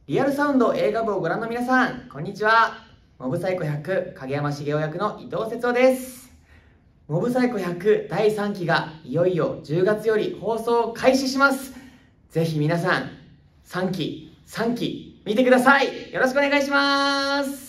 リアルサウンド映画部をご覧の皆さん、こんにちは。モブサイコ100影山茂雄役の伊藤節夫です。モブサイコ100第3期がいよいよ10月より放送開始します。ぜひ皆さん3期見てください。よろしくお願いします。